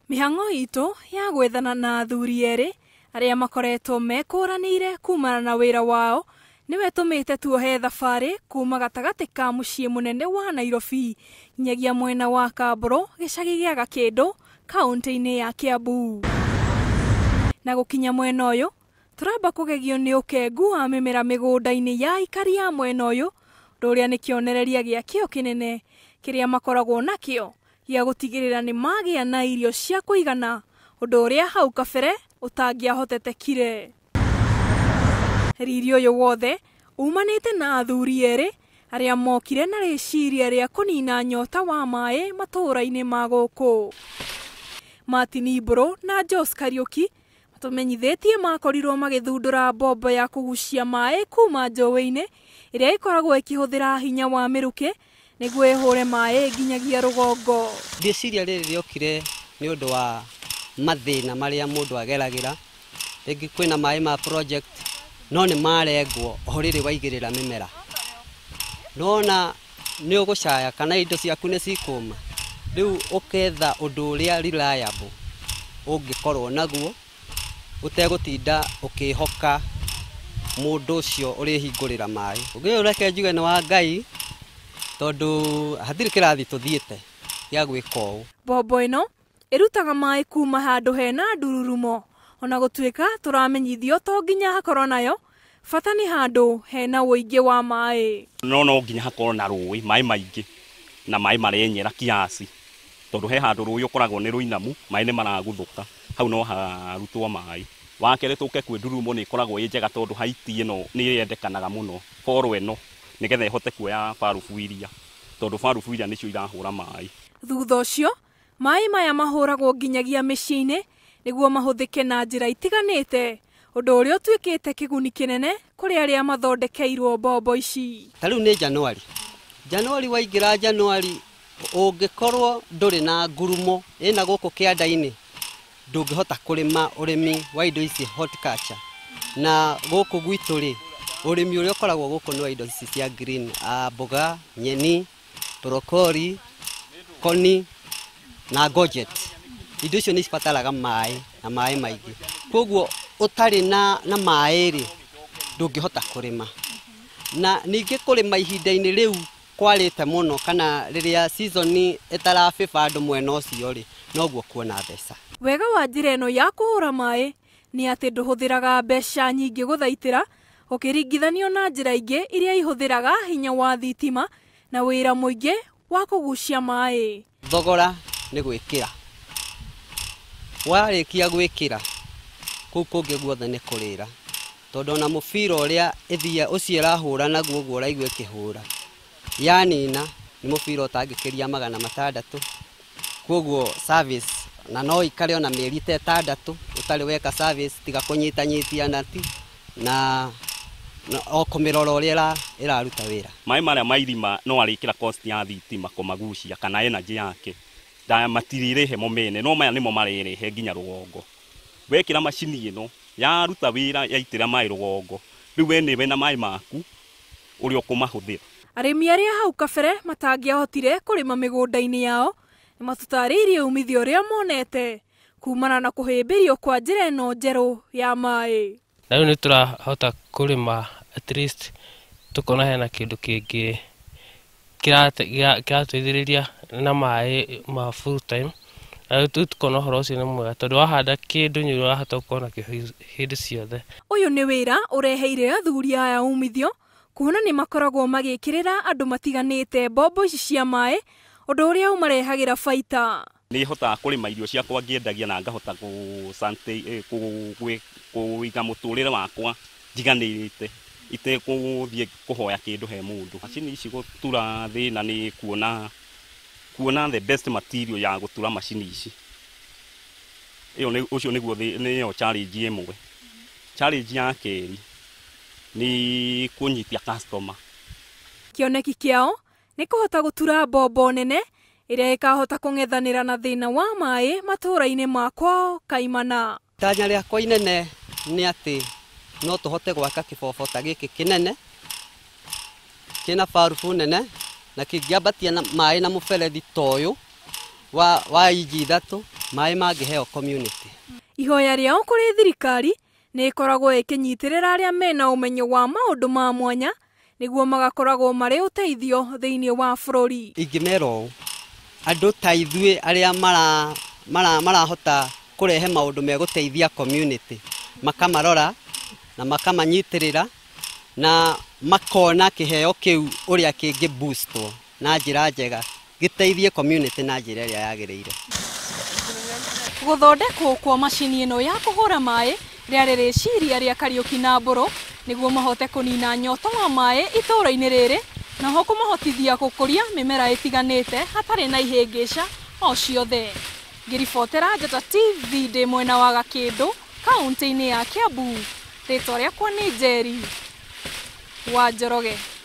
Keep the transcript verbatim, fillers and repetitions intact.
Mĩhang'o itũ ya gwethana na athuri erĩ arĩa makoretwo mekũranĩire kumana na wĩra wao nĩwe tũmĩte tuohe thabarĩ kuma gatagatĩ ka mũciĩ mũnene wa Nairobi nyagia mwena wa Kambũrũ gĩcagi gĩa Gakĩndũ kaunti-inĩ ya Kiambu. Na gũkinya mwena ũyũ tũramba kũgegio nĩ ũkengu wa mĩmera mĩgũnda-inĩ ya aikari ya mwena ũyũ rũrĩa nĩ kĩonereria gĩa kĩo kĩnene kĩrĩa makoragwo nakĩo gĩa gũtigĩrĩra nĩ magĩa na irio cia kũigana ũndũ ũrĩa hau kabere ũtangĩahotetekire. Riri ũyũ wothe umanĩte na athuri erĩ arĩa mokire na rĩciria rĩa kũnina nyota wa maĩ matũũra-inĩ ma gũkũ. Martin Ibũrũ na Jose Kariuki matũmenyithĩtie makorirwo magĩthundũra mbombo ya kũgucia maĩ kuma njũĩ-inĩ ĩrĩa ĩkoragwo ĩkĩhũthĩra hinya wa mĩrukĩ nĩguo ĩhũre maĩ nginyagia rũgongo. Rĩciria rĩrĩ rĩokire nĩ ũndũ wa mathĩna marĩa mũndũ ageragĩra. Rĩngĩ kwĩna maĩ ma project no nĩ marengwo o rĩrĩ waigĩrĩra mĩmera. Nona nĩ ũgũcaya kana indo ciaku nĩ cikũma. Rĩu ũketha ũndũ ũrĩa reliable ũngĩkorwo naguo ũtegũtinda ũkĩhoka mũndũ ũcio ũrĩhingũrĩra maĩ. Ũngĩ ũreke njuge nĩ wa Ngai tondũ hatirĩ kĩrathi tũthiĩte gĩa gwĩka ũũ. Mbombo ĩno ĩrutaga maĩ kuma handũ hena ndururumo ona gũtuĩka tũramenyithio to nginya hakorwo nayo, bata nĩ handũ hena ũingĩ wa maĩ. No no nginya hakorwo na rũĩ, maĩ maingĩ na maĩ marenyera kiasi. Tondũ he handũ rũĩ ũkoragwo nĩ rũinamu, maĩ nĩ maraguthũka, hau no harutwo maĩ. Wa kerĩ tũke kwĩ ndururumo nĩ ĩkoragwo ĩ njega tondũ haiti ĩno nĩ yendekanaga mũno, forwo ĩno nĩgetha ĩhote kuoya barubu iria, tondũ barubu iria nĩcio irahũra maĩ. Thutha ũcio maĩ maya mahũragwo nginyagia mĩciĩ-inĩ nĩguo mahũthĩke na njĩra itiganĩte, ũndũ ũrĩa ũtuĩkĩte kĩguni kĩnene kũrĩ arĩa mathondekeirwo mbombo ici. Ta rĩu nĩ Januari. Januari waingĩra Januari ũngĩkorwo ndũrĩ na ngurumo ĩna gũkũ kĩanda-inĩ ndũngĩhota kũrĩma ũrĩmi wa indo ici horticulture. Na gũkũ gwitũ rĩ ũrĩmi ũrĩa ũkoragwo gũkũ nĩ wa indo ici cia green, mboga, nyeni, brokoli, koni na gojet. Indo icio nĩ cibataraga maĩ na maĩ maingĩ. Koguo ũtarĩ na na maĩ rĩ ndũngĩhota kũrĩma. Na ningĩ kũrĩma ihinda-inĩ rĩu kwarĩte mũno kana rĩrĩa season ĩtarabĩba andũ mwena ũcio rĩ noguo kuona mbeca. Wega wa njĩra ĩno ya kũhũra maĩ nĩ atĩ ndũhũthĩraga mbeca nyingĩ gũthaitĩra ũkĩringithanio na njĩra ingĩ iria ihũthĩraga hinya wa thitima na wĩra mũingĩ wa kũgucia maĩ. Thogora nĩ gwĩkĩra. Warĩkia gwĩkĩra kũu kũngĩ guothe nĩ kũrĩra. Tondũ ona mũbira ũrĩa ĩthia ũcio ĩrahũra naguo ũguo ũraigua ĩkĩhũra. Yanina nĩ mũbira ũtangĩkĩria magana matandatũ. Koguo service na no ikare ona mĩeri ta ĩtandatũ ũtarĩ weka service tiga kũnyitanyithia nati na o kũmĩrora ũrĩa ĩraruta wĩra. Maĩ marĩa ma irima no arĩkĩra cost ya thitima kũmagucia kana energy yake. Da matirirĩhe mo mene no maya nĩmo marĩrĩhe nginya rũgongo. Wekĩra macini ĩno yaruta wĩra yaitĩra maĩ rũgongo. Rĩu we nĩwe na maĩ maku ũrĩa ũkũmahũthĩra. Arĩmi arĩa hau kabere matangĩahotire kũrĩma mĩgũnda-inĩ yao nĩ matũtarĩirie umithio ũrĩa monete kumana na kũhĩmbĩrio kwa njĩra ĩno njerũ ya maĩ. Na rĩu nĩ tũrahota kũrĩma at least tũkona hena kĩndũ kĩngĩ kĩratũithĩrĩria na maĩ ma full time. Na rĩu tũkona ũhoro ũcio nĩ mwega tondũ wahanda kĩndũ nĩ ũrahota gũkorwo nakĩo hĩndĩ ciothe. Ũyũ nĩ wĩra ũreheire athuri aya umithio kuona nĩ makoragwo magĩkĩrĩra andũ matiganĩte mbombo ici cia maĩ ũndũ ũrĩa ũmarehagĩra baita. Nĩ hotaga kũrĩma irio ciakwa ngĩendagia na ngahota kũiga mũtũrĩre wakwa njiganĩrĩte itekũthiĩ kũhoya kĩndũ he mũndũ. Macini ici gũtura thĩna nĩ kuona kuona the best material ya gũtura macini ici. Ĩyo ũcio nĩguo nĩyo challenge ĩmwe. Challenge ya kerĩ nĩ kũnyitia customer. Kĩoneki kĩao nĩ kũhota gũtura mbombo nene ĩrĩa ĩkahota kũng'ethanĩra na thĩna wa maĩ matũũra-inĩ makwa kaimana. Tanya rĩakwa inene nĩ atĩ no tũhote gwaka kĩbobo ta gĩkĩ kĩnene kĩna barubu nene na kĩngĩambatia maĩ na mũberethi ta ũyũ wa wa inji ithatũ maĩ mangĩheo community. Ihoya rĩao kũrĩ thirikari nĩ ĩkoragwo ĩkĩnyitĩrĩra arĩa mena ũmenyo wa maũndũ ma mwanya nĩguo magakoragwo marĩ ũteithio thĩinĩ wa bũrũri. Ingĩmera ũũ, andũ ta ithuĩ arĩa mara mara marahota kũrehe maũndũ megũteithia community makamarora na makamanyitĩrĩra na makona kĩheo kĩu ũrĩa kĩngĩ boostwo na njĩra njega gĩteithie community na njĩra ĩrĩa yagĩrĩire. Gũthondekwo kwa macini ĩno ya kũhũra maĩ rĩarĩ rĩciria rĩa Kariuki na Mbũrũ nĩguo mahote kũnina nyoto wa maĩ itũũra-inĩ rĩrĩ na ho kũmahotithia gũkũria mĩmera ĩtiganĩte hatarĩ na ihĩngĩca o ciothe. Ngĩribotera Njata T V ndĩ mwena wa Gakĩndũ, kaunti-inĩ ya Kiambu. Rĩtwa rĩakwa nĩ Njeri wa Njoroge.